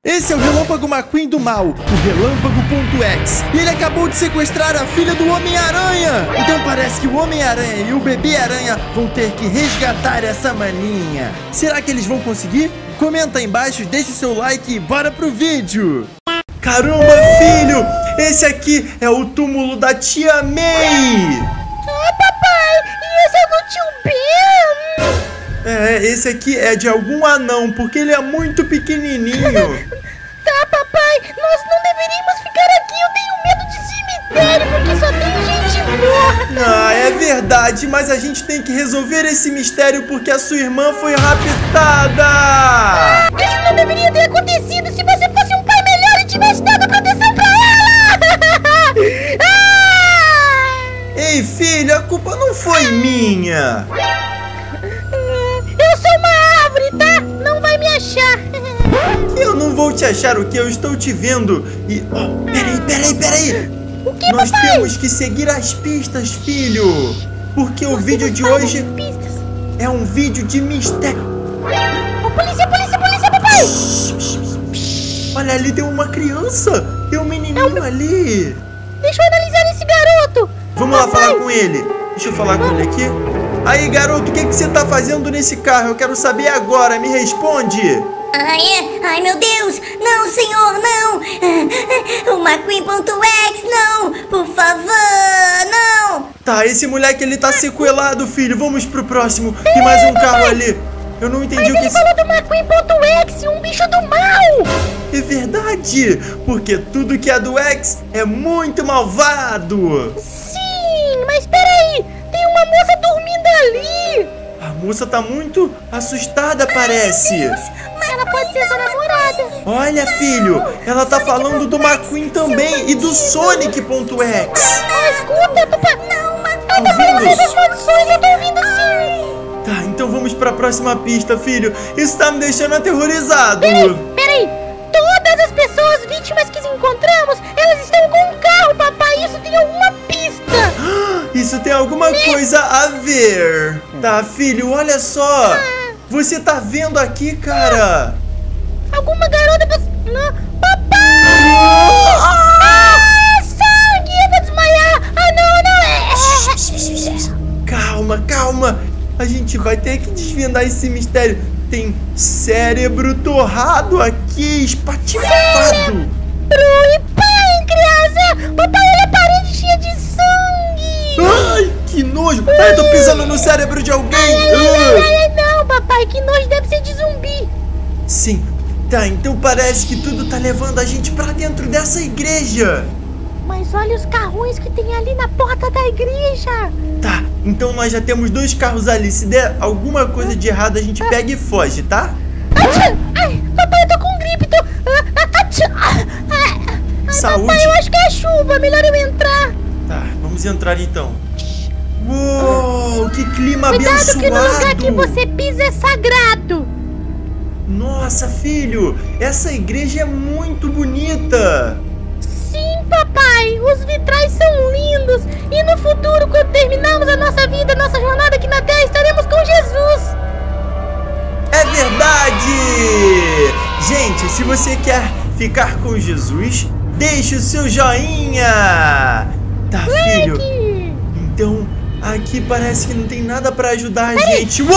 Esse é o Relâmpago McQueen do mal, o Relâmpago.exe. E ele acabou de sequestrar a filha do Homem-Aranha. Então parece que o Homem-Aranha e o Bebê-Aranha vão ter que resgatar essa maninha. Será que eles vão conseguir? Comenta aí embaixo, deixa o seu like e bora pro vídeo. Caramba, filho! Esse aqui é o túmulo da tia May. Ah, papai! E esse é do tio Ben? Esse aqui é de algum anão, porque ele é muito pequenininho. Tá, papai, nós não deveríamos ficar aqui. Eu tenho medo de cemitério, porque só tem gente morta. Ah, é verdade, mas a gente tem que resolver esse mistério porque a sua irmã foi raptada. Isso não deveria ter acontecido. Se você fosse um pai melhor e tivesse dado proteção pra ela. Ei, filho, a culpa não foi minha. Eu sou uma árvore, tá? Não vai me achar. Eu não vou te achar, o que? Eu estou te vendo. E... Oh, peraí. O que, Nós papai? temos que seguir as pistas, filho. Porque o vídeo de hoje é um vídeo de mistério. Oh, polícia, papai! Olha, ali tem uma criança. Tem um menininho ali. Deixa eu analisar esse garoto. Vamos lá falar com ele. Deixa eu falar com ele aqui. Aí, garoto, o que você tá fazendo nesse carro? Eu quero saber agora, me responde. Ai, meu Deus! Não, senhor, não! O McQueen.exe, não! Por favor, não! Tá, esse moleque, ele tá sequelado, filho. Vamos pro próximo. Tem mais um carro ali. Eu não entendi o que... Ele falou do McQueen.exe, um bicho do mal! É verdade, porque tudo que é do X é muito malvado. Sim, mas peraí, tem uma moça dormindo ali. A moça tá muito assustada, parece. Ela pode ser sua namorada. Olha, filho, ela tá falando do McQueen também e do Sonic.exe. Escuta, papai. Não, Tá ela tá falando ouvindo? das maldições, eu tô ouvindo sim. Tá, então vamos pra próxima pista, filho. Isso tá me deixando aterrorizado. Peraí, todas as pessoas vítimas que encontramos, elas estão com um carro, papai. Isso tem alguma pista. Isso tem alguma coisa a ver. Tá, filho, olha só. Você tá vendo aqui, cara? Alguma garota... Não. Papai! Sangue! Eu vou desmaiar! Não! Calma. A gente vai ter que desvendar esse mistério. Tem cérebro torrado aqui, espatifado. E criança! Papai, olha a parede cheia de sangue! Ai, que nojo! Ai, eu tô pisando no cérebro de alguém! Não, papai, que nojo, deve ser de zumbi! Sim, tá, então parece que tudo tá levando a gente pra dentro dessa igreja! Mas olha os carrões que tem ali na porta da igreja! Tá, então nós já temos 2 carros ali. Se der alguma coisa de errado, a gente pega e foge, tá? Ai, papai, eu tô com gripe, Saúde! Papai, eu acho que é chuva, melhor eu entrar! Tá, vamos entrar então. Uou, que clima Cuidado abençoado! que no lugar que você pisa é sagrado! Nossa, filho, essa igreja é muito bonita! Sim, papai, os vitrais são lindos! E no futuro, quando terminarmos a nossa vida, nossa jornada aqui na Terra, estaremos com Jesus! É verdade! Gente, se você quer ficar com Jesus, deixe o seu joinha! Tá, filho? Então, aqui parece que não tem nada pra ajudar a gente. Uou!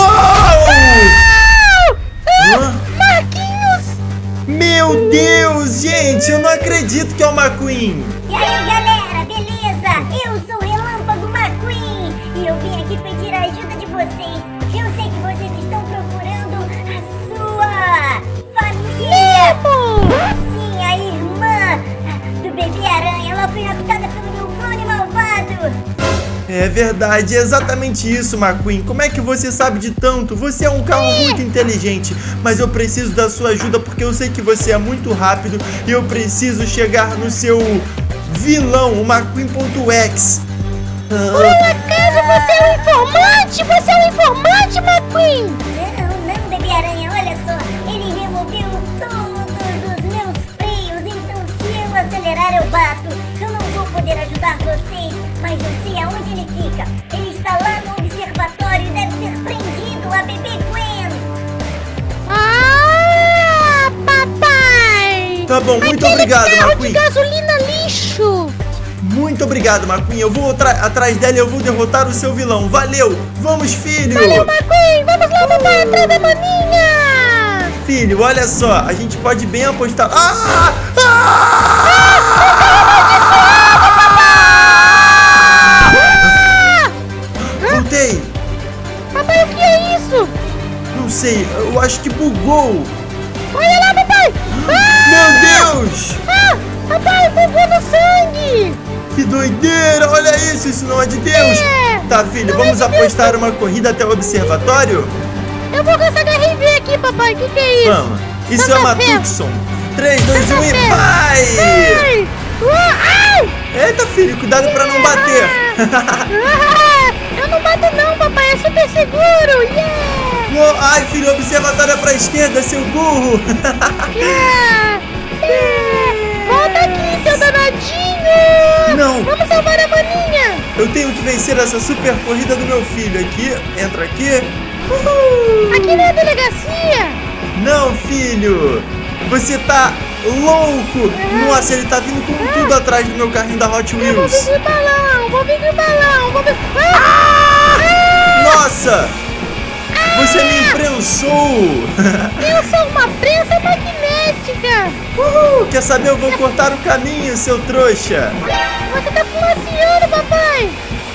Marquinhos! Meu Deus, gente, eu não acredito que é o McQueen. E aí, galera, beleza? Eu sou o Relâmpago McQueen e eu vim aqui pedir a ajuda de vocês. Eu sei que vocês estão procurando a sua família. Sim, a irmã do Bebê-Aranha. Ela foi raptada pelo meu clone malvado. É verdade, é exatamente isso, McQueen. Como é que você sabe de tanto? Você é um carro muito inteligente, mas eu preciso da sua ajuda porque eu sei que você é muito rápido e eu preciso chegar no seu vilão, o McQueen.exe. Por acaso você é um informante? Você é um informante, McQueen? Não, Bebê-Aranha, olha só. Ele removeu todos os meus freios, então se eu acelerar eu bato. Eu não vou poder ajudar vocês, mas eu sei aonde ele fica. Ele está lá no observatório e deve ter prendido a Bebê Gwen. Papai! Tá bom, muito Aquele obrigado, carro McQueen. de gasolina lixo. Muito obrigado, McQueen. Eu vou atrás dela e eu vou derrotar o seu vilão. Valeu! Vamos, filho! Valeu, McQueen. Vamos lá, papai, atrás da maninha. Filho, olha só. A gente pode bem apostar... Voltei! Papai, o que é isso? Não sei, eu acho que bugou. Olha lá, papai. Meu Deus! Papai, bugou no sangue. Que doideira! Olha isso não é de Deus! Tá, filho, vamos apostar uma corrida até o observatório? Eu vou com essa HRV aqui, papai. O que é isso? Vamos! Isso Santa é uma Fé. Tucson! 3, 2, 1 e Fé. vai! Ai. Ai. Eita, filho, cuidado pra não bater! Eu não bato não, papai. É super seguro. Ai, filho, o observatório é pra esquerda, seu burro! Volta aqui, seu danadinho! Não! Vamos salvar a maninha! Eu tenho que vencer essa super corrida do meu filho. Aqui, entra aqui. Aqui não é delegacia! Não, filho! Você tá louco! Nossa, ele tá vindo com tudo atrás do meu carrinho da Hot Eu vou Wheels. vir de balão! Vou vir de balão! Vou vir... Nossa! Você me imprensou! Eu sou uma prensa magnética! Quer saber? Eu vou cortar o caminho, seu trouxa! Você tá fumaciando, papai!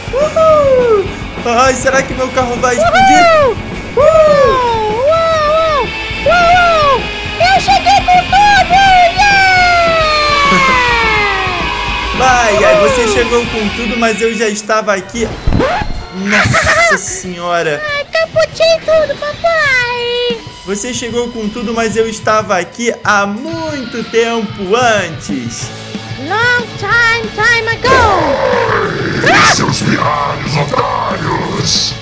Ai, será que meu carro vai explodir? Uou! Eu cheguei com tudo! Vai, você chegou com tudo, mas eu já estava aqui. Nossa senhora! Capotei tudo, papai! Você chegou com tudo, mas eu estava aqui há muito tempo antes. Long time ago! Seus pirralhos otários!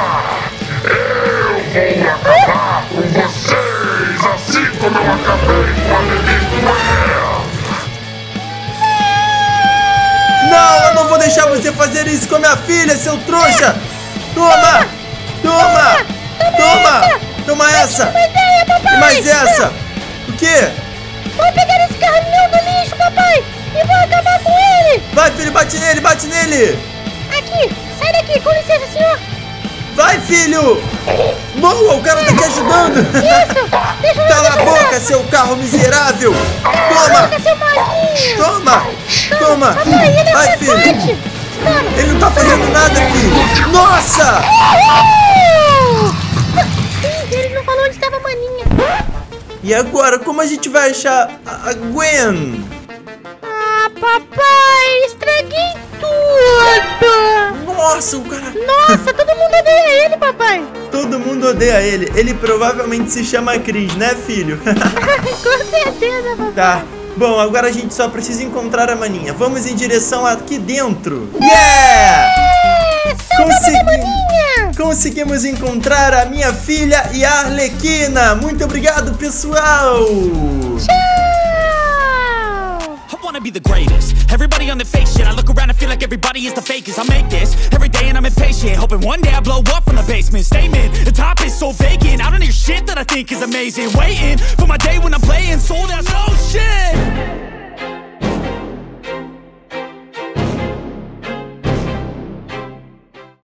Eu vou acabar com vocês, assim como eu acabei com a Lily. Não, eu não vou deixar você fazer isso com a minha filha, seu trouxa! Toma! Toma! Toma! Toma essa! E mais essa! O quê? Vou pegar esse caminhão do lixo, papai! E vou acabar com ele! Vai, filho, bate nele, bate nele! Aqui! Sai daqui, com licença, senhor! Vai, filho! Boa, o cara tá te ajudando! Isso! Deixa eu Cala a ajudar. boca, seu carro miserável! Cala a Toma! boca, seu maguinho! Toma! Toma! Papai, ele é Vai, mais filho! forte! Toma! Ele não tá fazendo nada aqui! Nossa! Ele não falou onde estava a maninha! E agora, como a gente vai achar a Gwen? Ah, papai! Estraguei tudo! Nossa, o cara... Nossa, todo mundo odeia ele, papai! Todo mundo odeia ele. Ele provavelmente se chama Chris, né, filho? Com certeza, papai! Tá. Bom, agora a gente só precisa encontrar a maninha. Vamos em direção aqui dentro. Yeah! Conseguimos encontrar a minha filha e a Arlequina. Muito obrigado, pessoal! I wanna be the greatest. Everybody on the fake shit. I look around and feel like everybody is the fakest. I make this every day and I'm impatient, hoping one day I blow up from the basement. Statement, the top is so vacant. I don't hear shit that I think is amazing. Waiting for my day when I'm playing sold out. Oh shit.